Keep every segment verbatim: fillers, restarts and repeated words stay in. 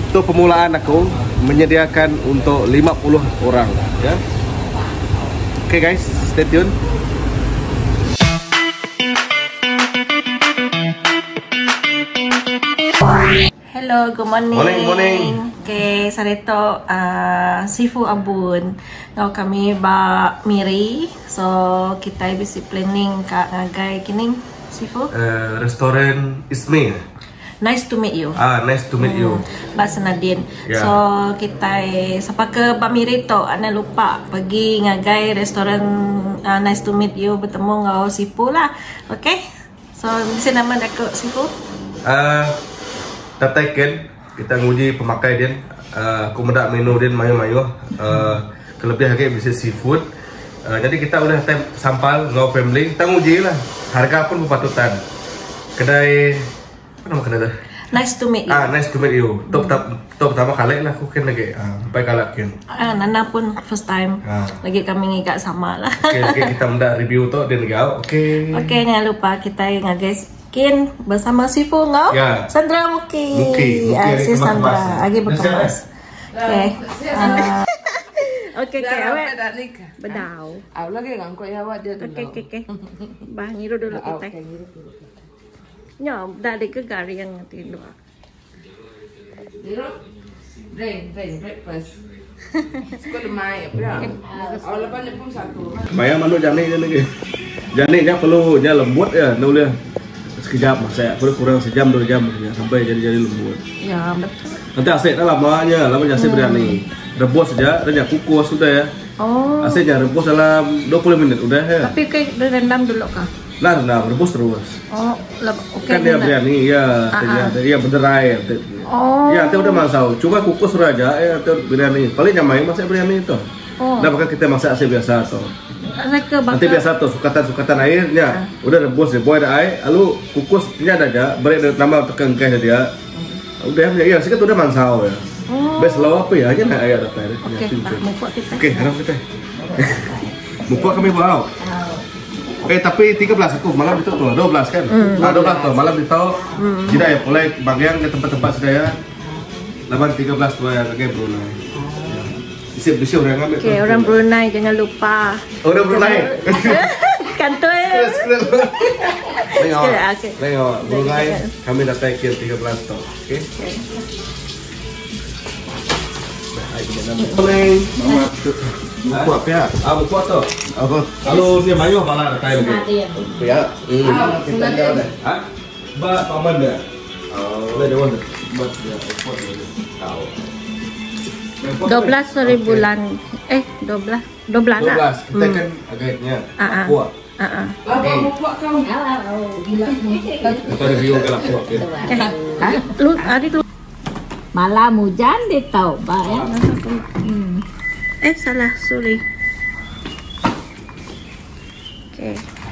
untuk pemulaan aku menyediakan untuk lima puluh orang ya. Oke guys, stay tune. Hello, good morning. Morning, morning. Okay, sarito uh, Sifu Abun. Ngau kami ba Miri. So kita bisi planning ka ngagay kining Sifu. Uh, restoran Isme. Nice to meet you. Ah, nice to meet you. Bahasa Nadine. Yeah. So kita sapa ke Pak Miri to, ana lupa pergi ngagay restoran uh, nice to meet you bertemu ngau Sifu lah. Okay. So bisa nama aku Sifu. Uh, Tataiken kita nguji pemakai dia. Uh, aku mendak menu dia mayo-mayo. Uh, kelebih lagi bisa seafood. Uh, jadi kita udah tem sampal ngau family. Kita nguji lah. Harga pun berpatutan. Kedai apa nama kedai tu? Nice to meet you. Ah, nice to meet you. Top top top pertama kali lah aku kan lagi. Ah, sampai kalak kan. Ah, Nana pun first time. Ah. Lagi kami ngigak sama lah. Oke, okay, okay, kita mendak review tu dia negau. Oke. Oke, okay, jangan lupa kita ngagai skin bersama Sifu ngau. Ya. Sandra Muki. Muki, Muki Ya, si Sandra lagi berkemas. Oke. Oke, oke, awak bedau. Awak lagi ngangkut ya awak dia. Oke, oke, oke. Bah ngiru dulu kita. Nyo, dah ada ke gari yang tidur. Zero. Brain, brain, breakfast. Sekolah mai apa? Awak lepas ni pun satu. Bayar manuk jani dia lagi. Jani nya perlu nya lembut ya, nulis. Sekejap masak, perlu kurang sejam dua jam ya, sampai jadi-jadi lembut. Ya, betul. Nanti asyik dah lamanya, lama asyik biryani. Rebus saja, dan yang kukus sudah ya. Oh. Asyiknya rebus dalam dua puluh menit udah ya. Tapi kayak rendam dulu kah? Nah, nah, rebus terus. Oh, oke. Kan dia biryani ya, Ah, ah. dia berderai. Oh. Ya, itu udah masau. Cuma kukus saja ya, itu biryani. Paling nyamai masak biryani itu. Oh. Nah, bahkan kita masak asyik biasa tuh. Reka Nanti biasa tuh sukatan-sukatan airnya, udah rebus ya, boy ada air, lalu kukusnya ada aja, beri ada tambah tekan kayak dia. Udah ya, sedikit udah mansau ya. Oh. Bes lawa apa ya, aja nggak air ada air. Oke, Pak, mumpuk kita. Oke, harap kita. Mumpuk kami bawa. Eh tapi tiga belas aku malam itu tuh, dua belas kan? Mm. Ah, dua belas tuh malam itu. Mm. Jadi ya mulai bagian ke tempat-tempat sudah ya. Laban tiga belas tuh ya kayak Brunei. Bisa-bisa orang ngambil. Oke, orang Brunei jangan lupa. Orang Brunei. Kantor. Tengok, Oke. tengok, Brunei kami dah taikin tiga belas tuh, oke? Morning, mama. Buku apa ya? Ah, buku tuh. Apa? Kalau dia mayu malah ada kain lagi. Ya. Hmm. Kita ada. Ah? Ba paman dah. Oh, boleh dewan dah. Buat dia ekspor dia. Tahu. dua belas sorry bulan. Eh, dua belas. dua belas dua lah. belas. Kita kan agaknya kuat. Heeh. Apa buat kau? Kita review kalau kuat ya. Hah? Lu hari lu Malam hujan dia tahu, Pak ya. Hmm. Eh, salah, sorry. Oke.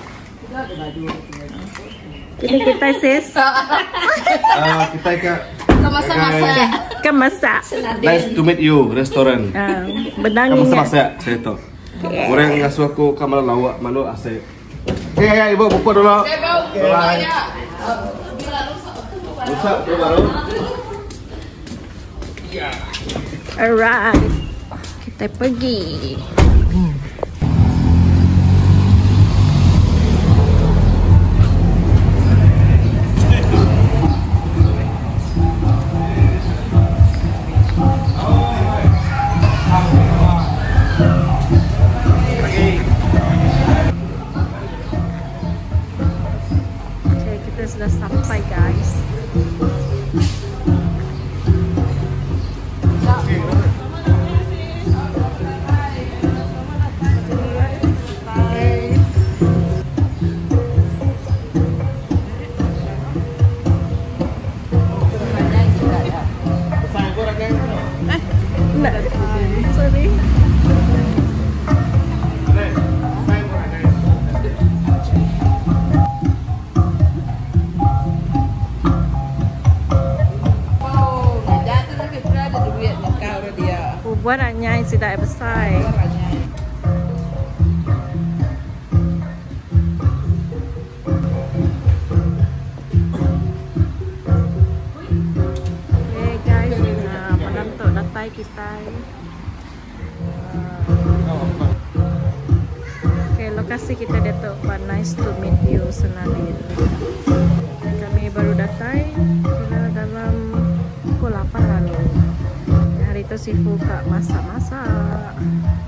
Jadi kita sis Ah, kita ke Masak-masak. kan masak. Nice to meet you, restoran. Ah, Kamu benang masak saya tahu. Orang yang ngasuh aku kamar lawak malu asyik. Ya ya ibu buka dulu. Rusak dulu baru. Alright. Kita pergi. Oke, kita sudah sampai guys. Sorry. Buat anyai sudah besar. Okay guys, sampai kita. Oke, lokasi kita Datuk Pak, nice to meet you Senabil. Kami baru datang dalam pukul delapan lalu. Hari itu si Fuka masak-masak.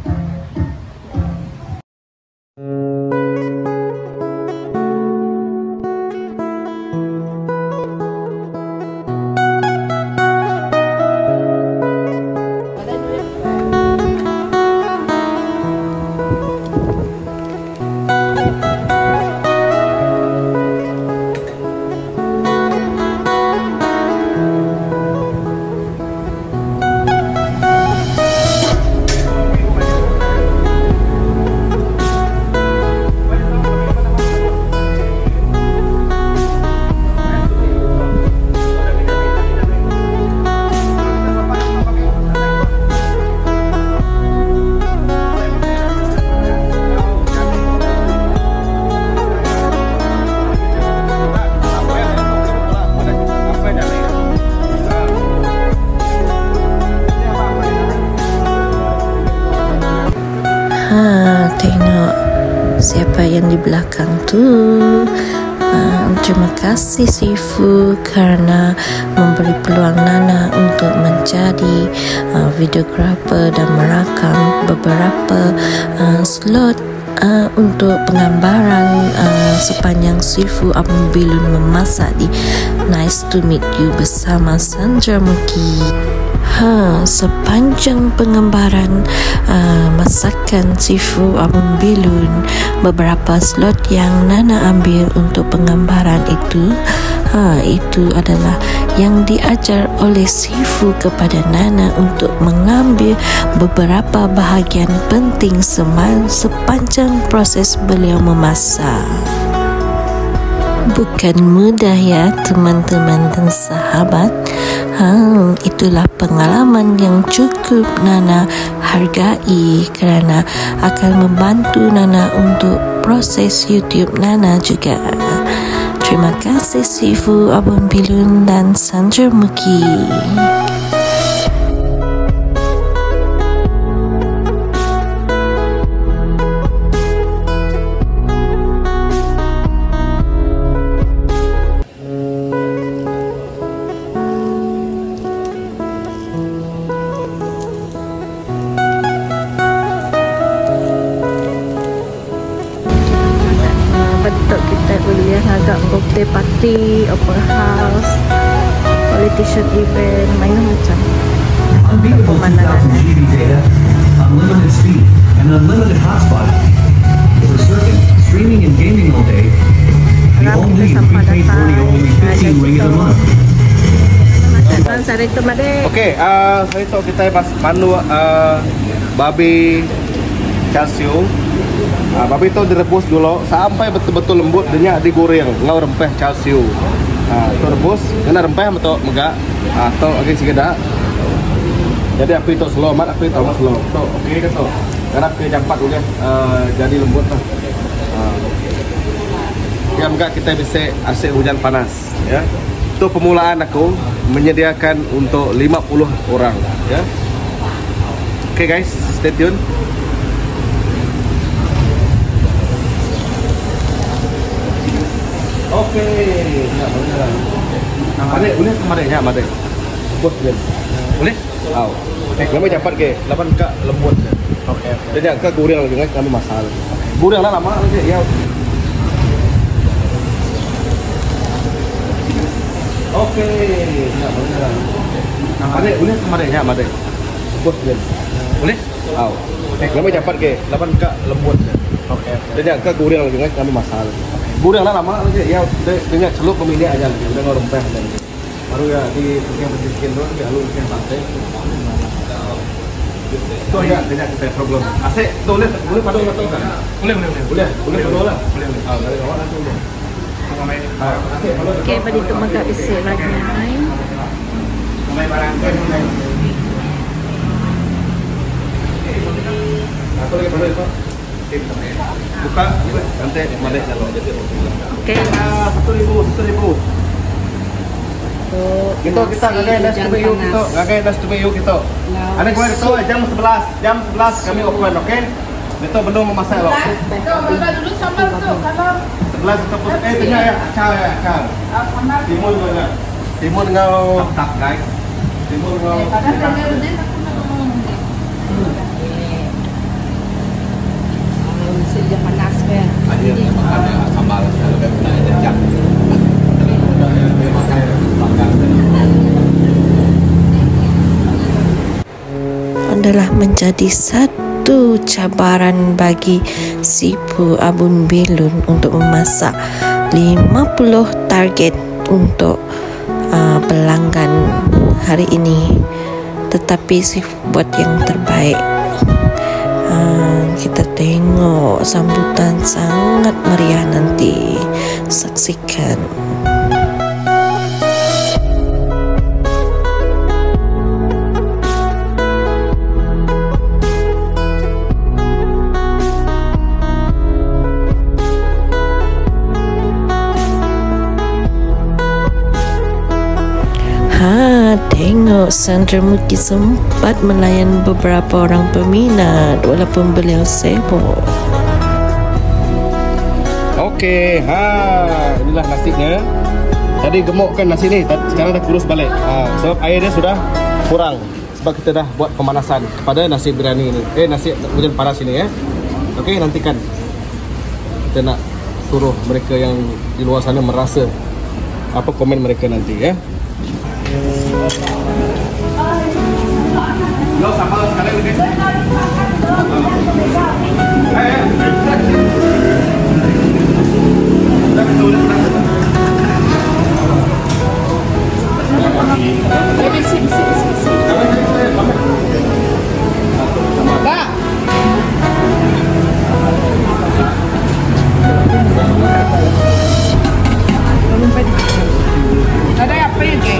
Ha, tengok siapa yang di belakang tu. Ha, terima kasih Sifu karena memberi peluang Nana untuk menjadi uh, videographer dan merakam beberapa uh, slot uh, untuk penggambaran uh, sepanjang Sifu Abang Bilun memasak di Nice to Meet You bersama Sandra Muki. Ha, sepanjang penggambaran uh, masakan Sifu Abang Bilun, beberapa slot yang Nana ambil untuk penggambaran itu, ha, itu adalah yang diajar oleh Sifu kepada Nana untuk mengambil beberapa bahagian penting sepanjang proses beliau memasak. Bukan mudah ya teman-teman dan sahabat. Ha, itulah pengalaman yang cukup Nana hargai kerana akan membantu Nana untuk proses YouTube Nana juga. Terima kasih Sifu Abang Bilun dan Sandra Muki. Betul kita kuliah agak birthday party, open house, politician event, mainan macam Unbeatable two thousand G B data, unlimited speed, and unlimited hotspot. For surfing, streaming, and gaming all day, the only prepaid for you only fifteen ringgit a month. Okey, uh, saya tahu kita pas manu uh, babi calcium. Uh, babi itu direbus dulu sampai betul-betul lembut, dia digoreng ngau rempah calcium. Ah, uh, rebus kena rempah atau megak atau uh, agak sikit. Jadi api itu slow mat, api itu slow. So, okey ke so. Karena api cepat boleh uh, jadi lembut lah. Uh, yang enggak kita bisa asyik hujan panas, ya. Itu permulaan aku menyediakan untuk lima puluh orang, ya. Okey guys, stay tune. Okey, nak benar. Nampak boleh kemarinnya made. Bos dia. Boleh? Au. Eh, kami cepat ke? lapan kak lembut. Okey. Jadi agak goreng lagi kan kami masak. Goreng lah lama lagi ya. Okey, nak benar. Nampak boleh kemarinnya made. Bos dia. Boleh? Au. Eh, kami cepat ke? lapan kak lembut. Okey. Jadi agak goreng lagi kan kami masak. Goreng lah lama lagi ya, dengan celup pemilik aja lagi, udah ngorong rempah dan baru ya di yang bersihin doang, ya lu yang santai. Itu aja dengan kita problem. Asik, boleh boleh padu atau kan? Boleh boleh boleh boleh padu lah. Boleh boleh. Ah, dari awal langsung deh. Asik, padu. Okey, pada itu maka isi lagi main. Main barang. Aku lagi padu itu. Buka, nanti malik kalau jadi. Okey. Satu ribu, satu ribu. Kita kita ngagai das tubuh kita, ngagai das tubuh kita. Ada kau itu jam sebelas, jam sebelas kami open, oke? Itu belum memasak loh. Betul, betul dulu sambal tu, sambal. sebelas kita pun eh tengah ya, acar ya, acar. Sambal. Timun juga. Timun ngau tak guys. Timun ngau. Pada tengah ni aku nak ngomong. Sudah panas kan? Ada makan sambal kalau kita nak jam. Adalah menjadi satu cabaran bagi Sifu Abun Belun untuk memasak lima puluh target untuk uh, pelanggan hari ini. Tetapi Sifu buat yang terbaik. Uh, kita tengok sambutan sangat meriah nanti. Saksikan. Ha, tengok Sandra Muki sempat melayan beberapa orang peminat walaupun beliau sibuk. Okey, ha, inilah nasinya. Tadi gemukkan nasi ni, sekarang dah kurus balik. Ha, sebab air dia sudah kurang. Sebab kita dah buat pemanasan pada nasi biryani ini. Eh, nasi hujan panas ini ya. Okey, nantikan. Kita nak suruh mereka yang di luar sana merasa apa komen mereka nanti ya. Lo sambal sekali lagi. Eh. Dah betul dah. Jadi sini sini sini. Kak. Ada apa ya, Kek?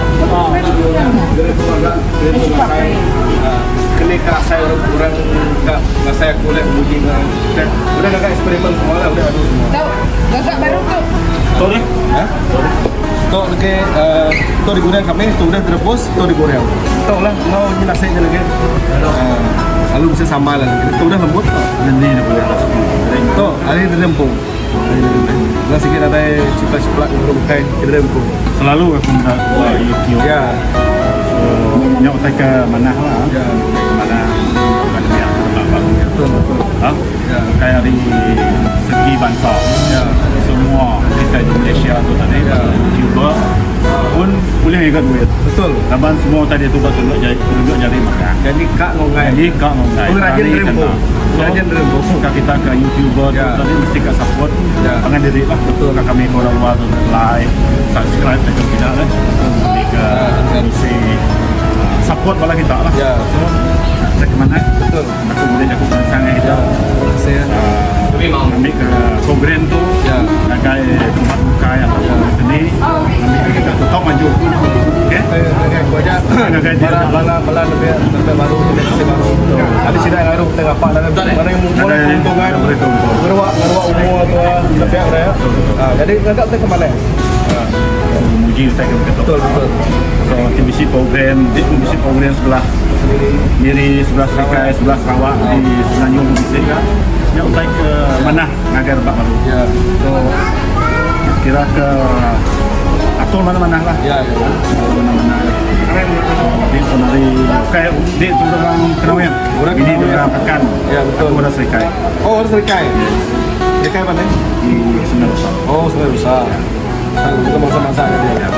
Kena kak saya orang kak saya kulit muji dan udah agak eksperimen semua lah udah aduh semua. Tahu, gagak baru tu. Sorry, ha? Sorry. Tu lagi uh, tu digoreng kami, tu udah direbus, tu digoreng. Tahu lah, mau ni nasi je lagi. Uh, lalu bisa sambal lagi. Tu udah lembut tu. Ini dah boleh lah. Tu, hari ini lembung. Nah sikit ada ciplak-ciplak untuk kai kita lembung. Selalu aku nak buat YouTube. Ya. So, nyok tak ke mana lah. Ya. Mana mana yang bagus. Betul betul. Ha? Ya. Kayak di segi bangsa. Ya. Semua kita di Malaysia tu tadi Ya. YouTuber pun boleh ikut duit. Betul. Laban semua tadi tu betul jadi tunjuk jadi makan. Jadi kak ngongai. Jadi kak ngongai. Pengrajin rembung. Pengrajin rembung. Suka kita ke YouTuber Ya. tu tadi mesti kak support. Ya. Pangan diri lah. Betul. Kak kami orang luar tu like, subscribe dan kita lah. Jadi ke mesti support bala kita lah. Ya. So, cek mana? Betul. Aku boleh jaga perancangan kita. Ya. Saya Tapi mau ambil ke program tu, Ya. nagai tempat buka yang Ya. sini, ambil kita tetap maju. Okay? saya saya gua aja. Bala bala bala lebih lebih baru lebih baru. Ada sini baru tengah apa ada mana yang mulai keuntungan. Ngeruak ngeruak umur tu lebih ada ya. Ah jadi enggak ke mana? Muji saya kata Betul betul. So T V C program, di T V C program sebelah Miri, sebelah Serikai, sebelah Sarawak di Semenanjung T V C kan. Yang baik ke mana ngagar bak baru. Ya. So kira ke atur mana-mana lah. Ya ya. Mana-mana. Di sonari kayak di tu orang kenal Orang ini kenal, dia ya. makan. Ya, betul. Aku dah Serikai. Oh harus Serikai. Serikai mana? Di Sungai Besar. Oh Sungai Besar. Kita masa-masa dia.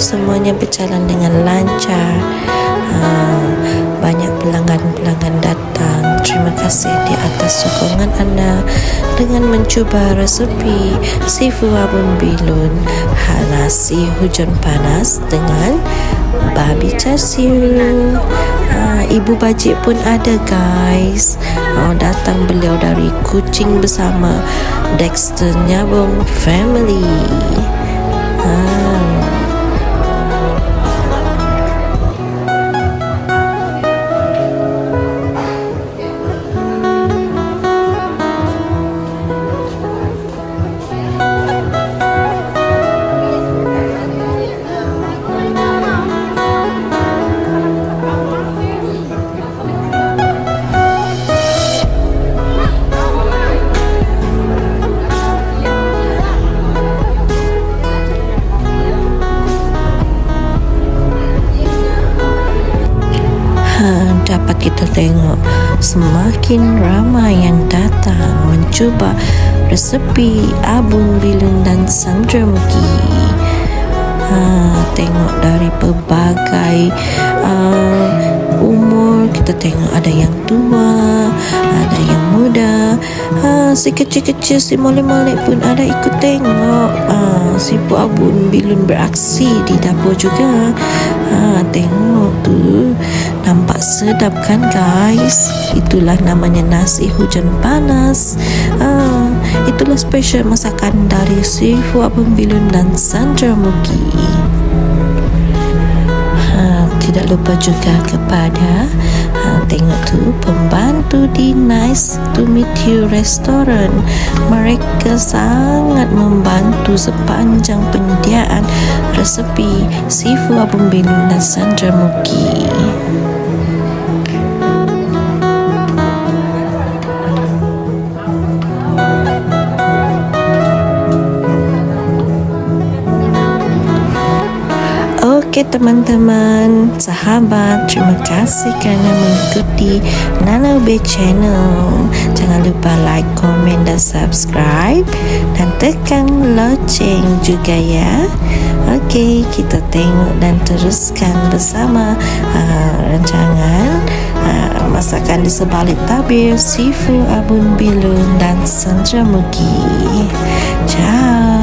semuanya berjalan dengan lancar. Uh, banyak pelanggan-pelanggan datang. Terima kasih di atas sokongan anda dengan mencuba resepi seafood abun bilun nasi hujan panas dengan babi char siu. Uh, ibu bajik pun ada guys. Oh, datang beliau dari Kuching bersama Dexter Nyabong family. Uh. Dapat kita tengok semakin ramai yang datang mencuba resepi abun bilun dan sandramuki. Ha, tengok dari pelbagai uh, umur, kita tengok ada yang tua, ada yang muda. Ha, si kecil-kecil, si molek-molek pun ada ikut tengok. Ha, si Bu Abun Bilun beraksi di dapur juga. Ha, tengok tu, nampak sedap kan guys? Itulah namanya nasi hujan panas. Ha, itulah spesial masakan dari si Bu Abun Bilun dan sandramuki. Ha, tidak lupa juga kepada ha, tengok tu pembantu di Nice to Meet You Restaurant. Mereka sangat membantu sepanjang penyediaan resepi seafood abun bilun dan sandramuki. Oke teman-teman, sahabat, terima kasih kerana mengikuti Nana Ube Channel. Jangan lupa like, komen dan subscribe dan tekan loceng juga ya. Oke, kita tengok dan teruskan bersama uh, rancangan uh, masakan di sebalik tabir seafood abun bilun dan sandramuki. Ciao.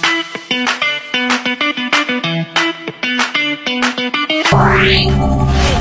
Bye.